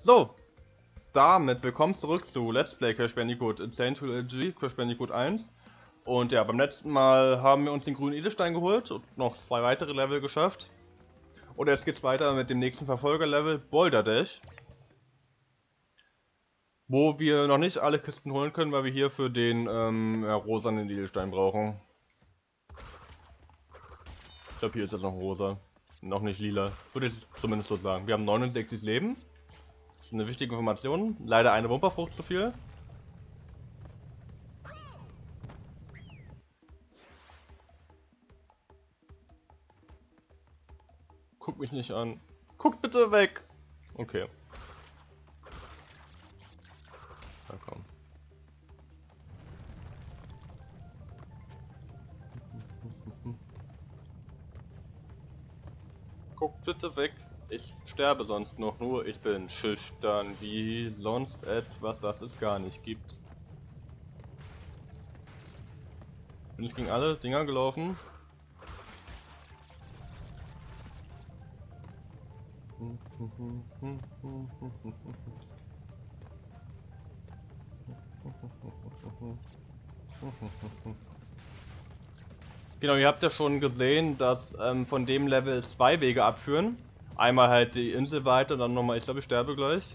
So, damit willkommen zurück zu Let's Play Crash Bandicoot Insane Trilogy, Crash Bandicoot 1. Und ja, beim letzten Mal haben wir uns den grünen Edelstein geholt und noch 2 weitere Level geschafft. Und jetzt geht's weiter mit dem nächsten Verfolgerlevel, Boulder Dash. Wo wir noch nicht alle Kisten holen können, weil wir hier für den rosanen Edelstein brauchen. Ich glaube, hier ist jetzt noch rosa. Noch nicht lila. Würde ich zumindest so sagen. Wir haben 69 Leben. Das ist eine wichtige Information. Leider eine Wumperfrucht zu viel. Guck mich nicht an. Guck bitte weg! Okay. Na komm. Guck bitte weg. Ich sterbe sonst noch, nur ich bin schüchtern wie sonst etwas, das es gar nicht gibt. Bin ich gegen alle Dinger gelaufen? Genau, ihr habt ja schon gesehen, dass von dem Level 2 Wege abführen. Einmal halt die Insel weiter, dann nochmal, ich glaube ich sterbe gleich.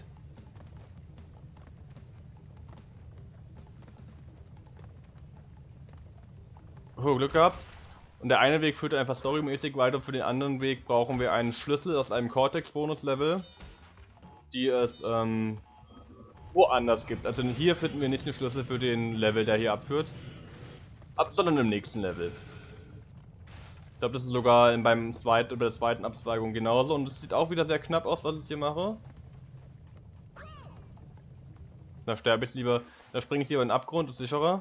Oh, Glück gehabt. Und der eine Weg führt einfach storymäßig weiter, für den anderen Weg brauchen wir einen Schlüssel aus einem Cortex-Bonus-Level, die es woanders gibt. Also hier finden wir nicht den Schlüssel für den Level, der hier abführt, sondern im nächsten Level. Ich glaube, das ist sogar beim der zweiten Abzweigung genauso und es sieht auch wieder sehr knapp aus, was ich hier mache. Da sterbe ich lieber, da springe ich lieber in den Abgrund, ist sicherer.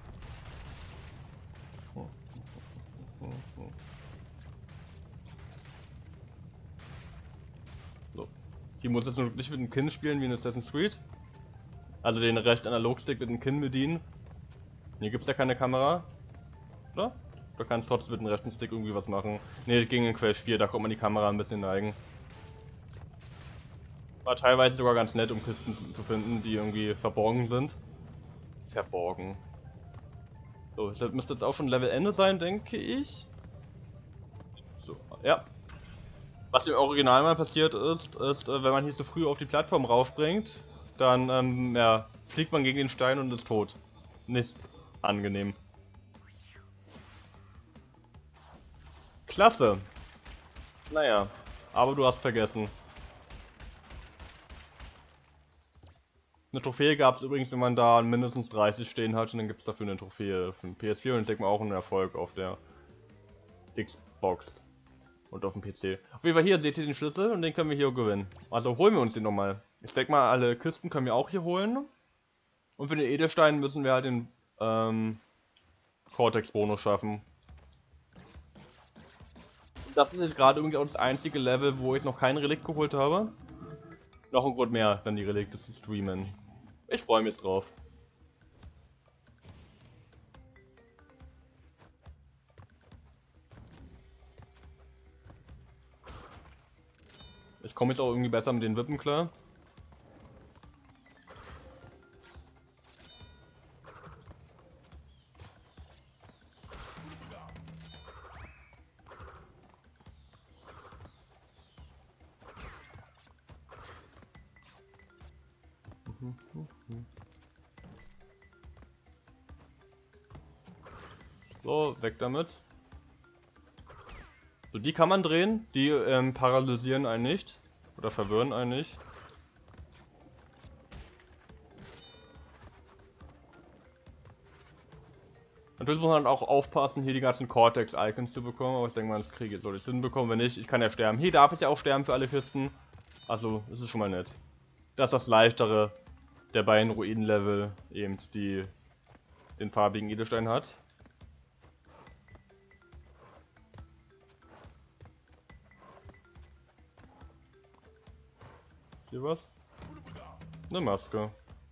So. Hier muss es nicht mit dem Kinn spielen wie in Assassin's Creed. Also den rechten Analogstick mit dem Kinn bedienen. Hier gibt es ja keine Kamera. Oder? Du kannst trotzdem mit dem rechten Stick irgendwie was machen. Ne, das ging in Crash 4, da konnte man die Kamera ein bisschen neigen. War teilweise sogar ganz nett, um Kisten zu finden, die irgendwie verborgen sind. Verborgen. So, das müsste jetzt auch schon Levelende sein, denke ich. So, ja. Was im Original mal passiert ist, wenn man hier zu früh auf die Plattform rausspringt, dann ja, fliegt man gegen den Stein und ist tot. Nicht angenehm. Klasse. Naja, aber du hast vergessen. Eine Trophäe gab es übrigens, wenn man da mindestens 30 stehen hat, und dann gibt es dafür eine Trophäe für den PS4 und ich denke mal auch einen Erfolg auf der Xbox und auf dem PC. Auf jeden Fall hier seht ihr den Schlüssel und den können wir hier gewinnen. Also holen wir uns den nochmal. Ich denke mal, alle Kisten können wir auch hier holen. Und für den Edelstein müssen wir halt den Cortex-Bonus schaffen. Das ist jetzt gerade irgendwie auch das einzige Level, wo ich noch kein Relikt geholt habe. Noch ein Grund mehr, dann die Relikte zu streamen. Ich freue mich drauf. Ich komme jetzt auch irgendwie besser mit den Wippen klar. So, weg damit. So, die kann man drehen, die paralysieren einen nicht. Oder verwirren einen nicht. Natürlich muss man auch aufpassen, hier die ganzen Cortex-Icons zu bekommen, aber ich denke mal, das kriege ich, soll ich hinbekommen, wenn nicht, ich kann ja sterben. Hier darf ich ja auch sterben für alle Kisten. Also, das ist schon mal nett. Das ist das leichtere der beiden Ruinen-Level, eben die den farbigen Edelstein hat. Hier was? Eine Maske.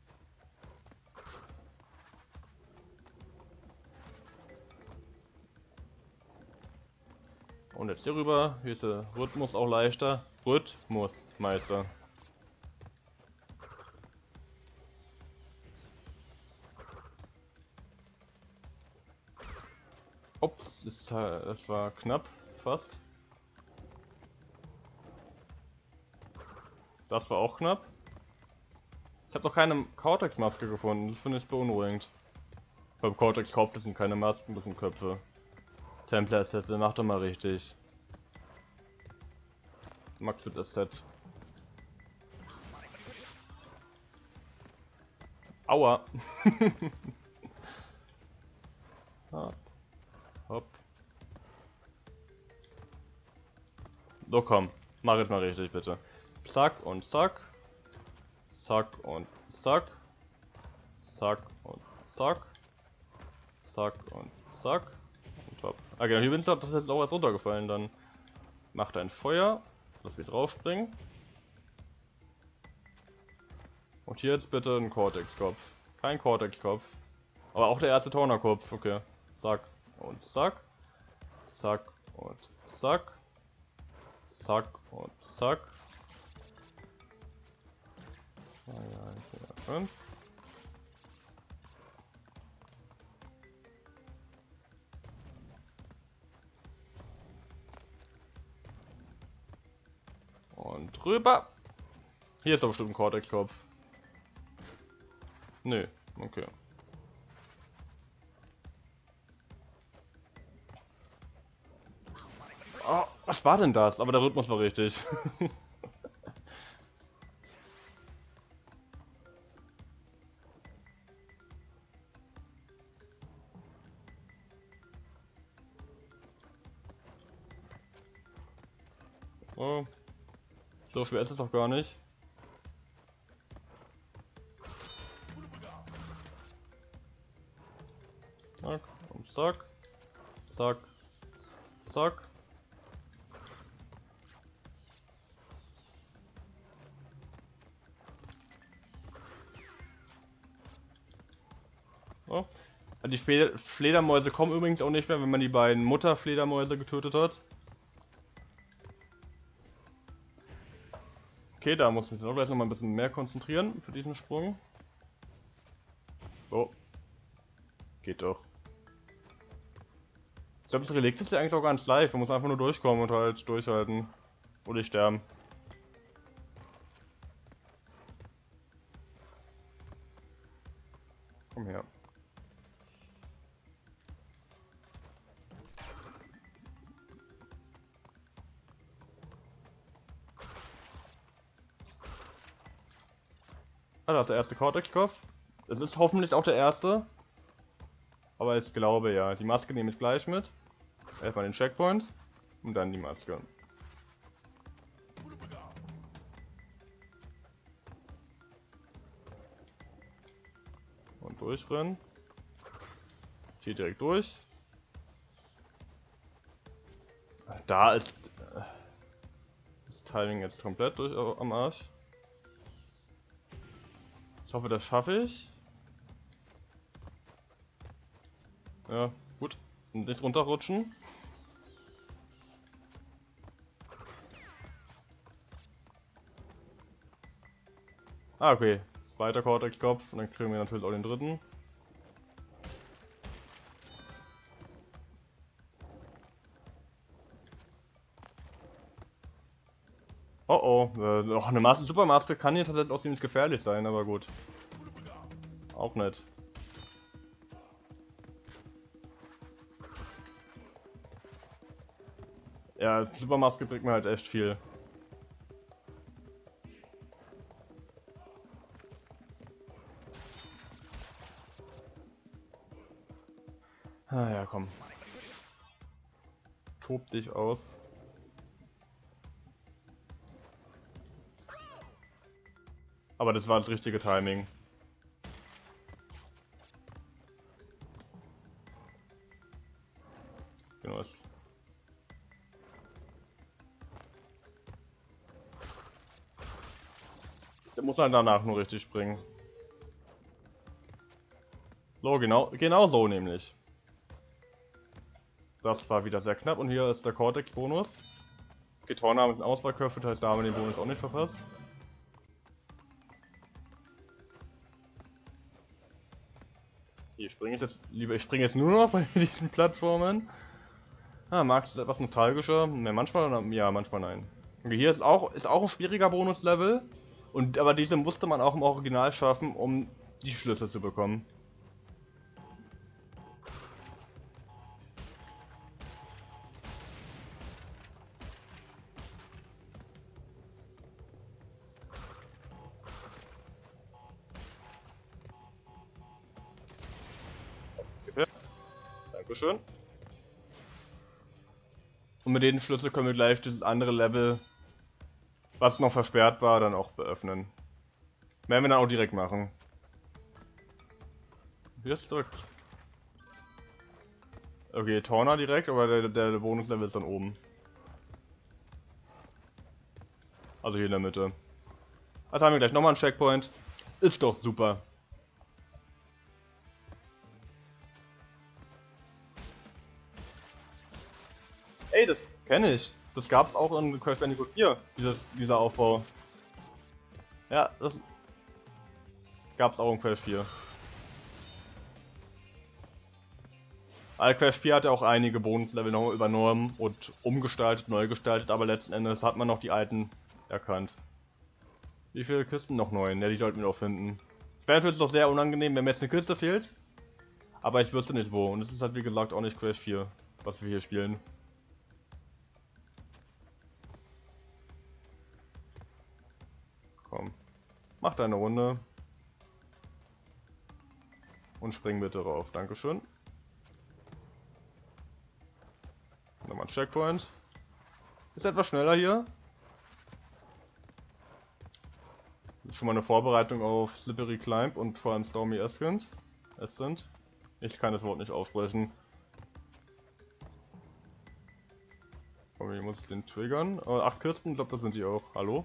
Und jetzt hier rüber. Hier ist der Rhythmus auch leichter. Rhythmusmeister. das war knapp, fast. Das war auch knapp. Ich habe noch keine Cortex-Maske gefunden, das finde ich beunruhigend. Beim Cortex-Kopf, das sind keine Masken, das sind Köpfe. Templar-Assassin, mach doch mal richtig. Max wird Asset. Aua! Hopp. Hopp. So komm, mach jetzt mal richtig bitte. Zack und zack. Zack und zack. Zack und zack. Zack und zack. Und hopp. Ah genau, hier bin ich doch, das ist jetzt auch was runtergefallen. Dann macht ein Feuer, dass wir jetzt rausspringen. Und hier jetzt bitte ein Cortex-Kopf. Kein Cortex-Kopf. Aber auch der erste Torner-Kopf, okay. Zack und zack. Zack und zack. Zack und zack. 2, 3, 4, 5. Und rüber. Hier ist doch bestimmt ein Cortex-Kopf. Nö, okay. Oh, was war denn das? Aber der Rhythmus war richtig. Oh. So schwer ist es doch gar nicht. Zack und zack. Zack. Zack. Oh. Die Fledermäuse kommen übrigens auch nicht mehr, wenn man die beiden Mutterfledermäuse getötet hat. Okay, da muss ich mich auch gleich noch mal ein bisschen mehr konzentrieren für diesen Sprung. Oh. Geht doch. Ich glaube, das Relikt ist ja eigentlich auch ganz leicht. Man muss einfach nur durchkommen und halt durchhalten. Oder ich sterben. Komm her. Ah, das ist der erste Cortex-Kopf. Es ist hoffentlich auch der erste. Aber ich glaube ja. Die Maske nehme ich gleich mit. Erstmal den Checkpoint. Und dann die Maske. Und durchrennen. Hier direkt durch. Da ist das Timing jetzt komplett durch am Arsch. Ich hoffe, das schaffe ich. Ja, gut. Und nicht runterrutschen. Ah, okay. Zweiter Cortex-Kopf und dann kriegen wir natürlich auch den dritten. Oh oh, eine Supermaske kann hier tatsächlich auch ziemlich gefährlich sein, aber gut. Auch nett. Ja, Supermaske bringt mir halt echt viel. Ah ja, komm. Tob dich aus. Aber das war das richtige Timing. Genau. Der muss halt danach nur richtig springen. So, genau so nämlich. Das war wieder sehr knapp und hier ist der Cortex-Bonus. Okay, Tornado ist ein Auswahlköpfe, das heißt, da haben wir den Bonus auch nicht verpasst. Hier springe ich jetzt lieber, ich springe jetzt nur noch bei diesen Plattformen. Ah, magst du etwas nostalgischer? Ne, manchmal, ja, manchmal nein. Okay, hier ist auch ein schwieriger Bonuslevel. Aber diese musste man auch im Original schaffen, um die Schlüssel zu bekommen. Okay. Dankeschön. Und mit den Schlüssel können wir gleich dieses andere Level, was noch versperrt war, dann auch beöffnen. Werden wir dann auch direkt machen. Wie ist drückt? Okay, Torna direkt, aber der Bonuslevel ist dann oben. Also hier in der Mitte. Also haben wir gleich nochmal einen Checkpoint. Ist doch super. Ey, das kenne ich. Das gab's auch in Crash Bandicoot 4, dieser Aufbau. Ja, das gab's auch in Crash 4. Aber Crash 4 hat ja auch einige Bonuslevel noch übernommen und umgestaltet, neu gestaltet, aber letzten Endes hat man noch die alten erkannt. Wie viele Kisten? Noch 9, ja, die sollten wir noch finden. Es wäre natürlich noch sehr unangenehm, wenn mir jetzt eine Kiste fehlt, aber ich wüsste nicht wo. Und es ist halt wie gesagt auch nicht Crash 4, was wir hier spielen. Komm, mach deine Runde. Und spring bitte rauf, dankeschön. Nochmal ein Checkpoint. Ist etwas schneller hier. Das ist schon mal eine Vorbereitung auf Slippery Climb und vor allem Stormy Ascent. Ich kann das Wort nicht aussprechen. Komm, ich muss den triggern. 8 Kisten, ich glaube, das sind die auch. Hallo?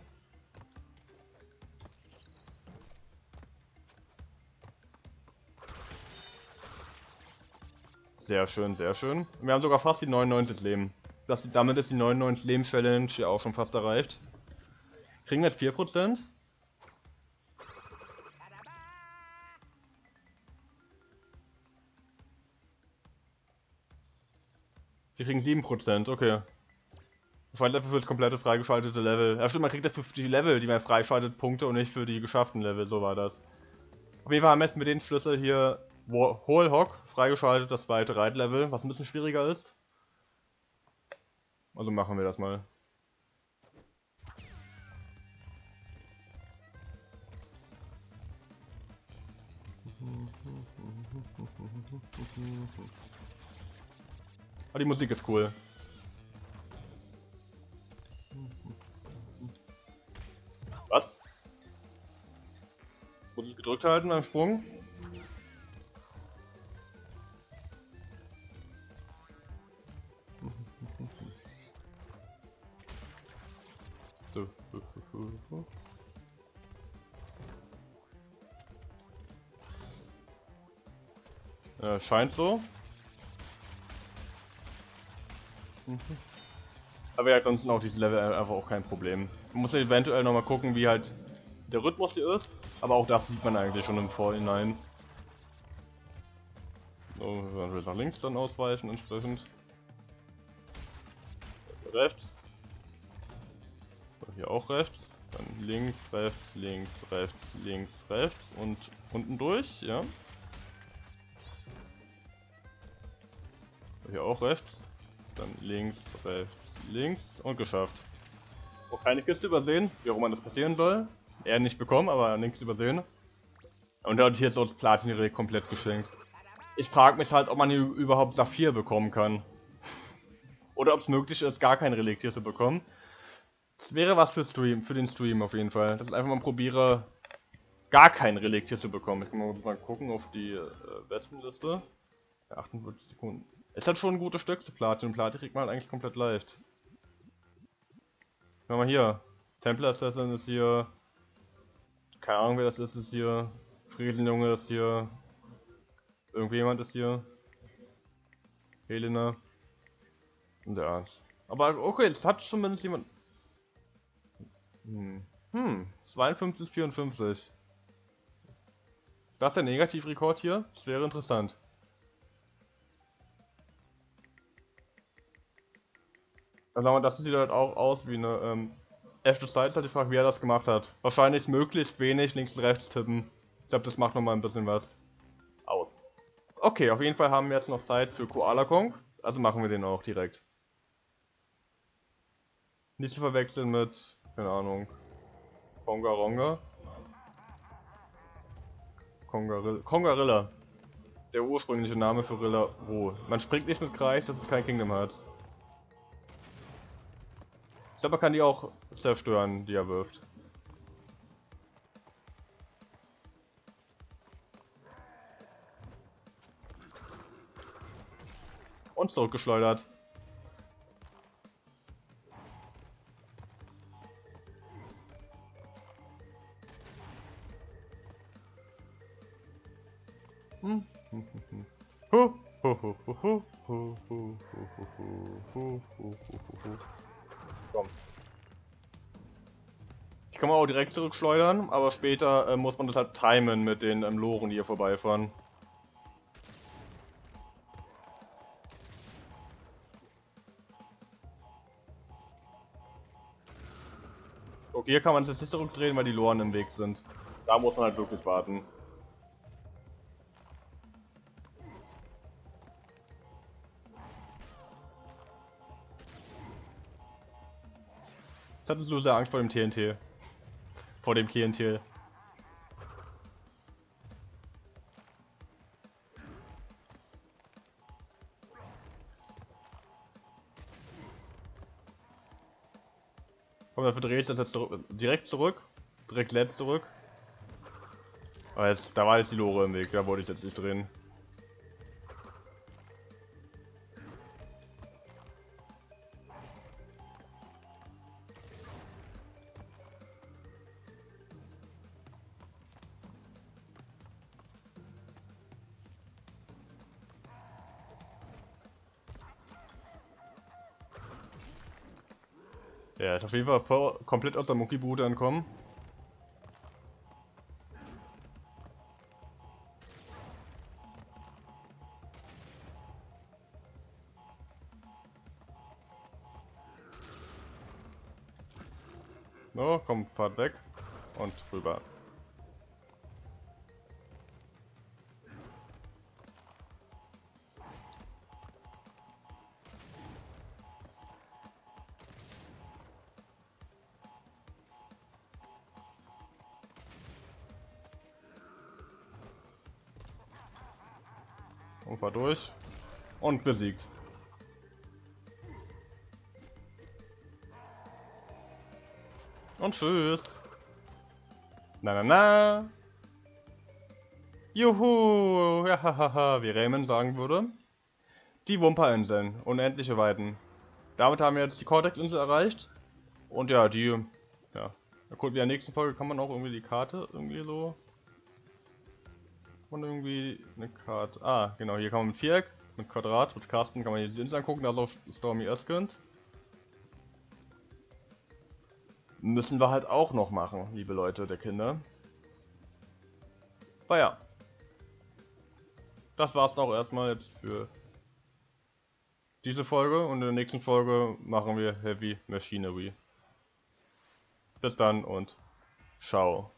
Sehr schön, sehr schön. Wir haben sogar fast die 99 Leben. Damit ist die 99 Leben Challenge ja auch schon fast erreicht. Kriegen wir jetzt 4%? Wir kriegen 7%, okay. Freilevel für das komplette freigeschaltete Level. Ja stimmt, man kriegt dafür für die Level, die man freischaltet, Punkte und nicht für die geschafften Level, so war das. Auf jeden Fall haben wir jetzt mit den Schlüssel hier Whole Hog freigeschaltet, das zweite Reitlevel, was ein bisschen schwieriger ist. Also machen wir das mal. Aber die Musik ist cool. Was? Muss ich gedrückt halten beim Sprung? So. Scheint so. Aber ja, ansonsten auch diese Level einfach auch kein Problem. Man muss ja eventuell nochmal gucken, wie halt der Rhythmus hier ist. Aber auch das sieht man eigentlich schon im Vorhinein. So, wir werden nach links dann ausweichen entsprechend. Rechts. So, hier auch rechts. Dann links, rechts, links, rechts, links, rechts und unten durch, ja. So, hier auch rechts. Dann links, rechts, links und geschafft. Auch keine Kiste übersehen, wie auch immer das passieren soll. Er nicht bekommen, aber nichts übersehen. Und hier ist auch das Platin-Relikt komplett geschenkt. Ich frage mich halt, ob man hier überhaupt Saphir bekommen kann. Oder ob es möglich ist, gar kein Relikt hier zu bekommen. Das wäre was für den Stream auf jeden Fall. Dass ich einfach mal probiere, gar kein Relikt hier zu bekommen. Ich kann mal gucken auf die Bestenliste. 48 Sekunden. Ist halt schon ein gutes Stück zu Platin. Und Platin kriegt man halt eigentlich komplett leicht. Schau mal hier. Templar Assassin ist hier. Keine Ahnung wer das ist hier. Friesenjunge ist hier. Irgendjemand ist hier. Helena. Und ja. Aber okay, jetzt hat zumindest jemand. 52, 54. Ist das der Negativrekord hier? Das wäre interessant. Also das sieht halt auch aus wie eine echte Zeit, halt die Frage, wie er das gemacht hat. Wahrscheinlich möglichst wenig links und rechts tippen. Ich glaube, das macht nochmal ein bisschen was aus. Okay, auf jeden Fall haben wir jetzt noch Zeit für Koala Kong, also machen wir den auch direkt. Nicht zu verwechseln mit, keine Ahnung, Kongaronga. Kongarilla. Der ursprüngliche Name für Rilla. Oh, man springt nicht mit Kreis, das ist kein Kingdom Hearts. Ich glaube, man kann die auch zerstören, die er wirft. Und zurückgeschleudert. Komm. Ich kann man auch direkt zurückschleudern, aber später muss man das halt timen mit den Loren, die hier vorbeifahren. Okay, hier kann man es jetzt nicht zurückdrehen, weil die Loren im Weg sind. Da muss man halt wirklich warten. Jetzt hattest du sehr Angst vor dem TNT. Vor dem Klientel. Komm, dafür drehe ich das jetzt direkt zurück. Direkt letzt zurück. Aber jetzt, da war jetzt die Lore im Weg, da wollte ich jetzt nicht drehen. Ja, ist auf jeden Fall komplett aus der Muckibude entkommen. So, komm, fahrt weg. Und rüber. Und fahr durch. Und besiegt. Und tschüss. Na na na. Juhu. Ja, hahaha, wie Raymond sagen würde. Die Wumpa-Inseln. Unendliche Weiten. Damit haben wir jetzt die Cortex-Insel erreicht. Und ja, die... Ja. Na gut, in der nächsten Folge kann man auch irgendwie die Karte irgendwie so... Und irgendwie eine Karte... Ah, genau, hier kann man mit Viereck, mit Quadrat, mit Kasten kann man hier die Insel angucken. Da ist auch Stormy Eskind. Müssen wir halt auch noch machen, liebe Leute der Kinder. Aber ja. Das war's auch erstmal jetzt für diese Folge. Und in der nächsten Folge machen wir Heavy Machinery. Bis dann und ciao.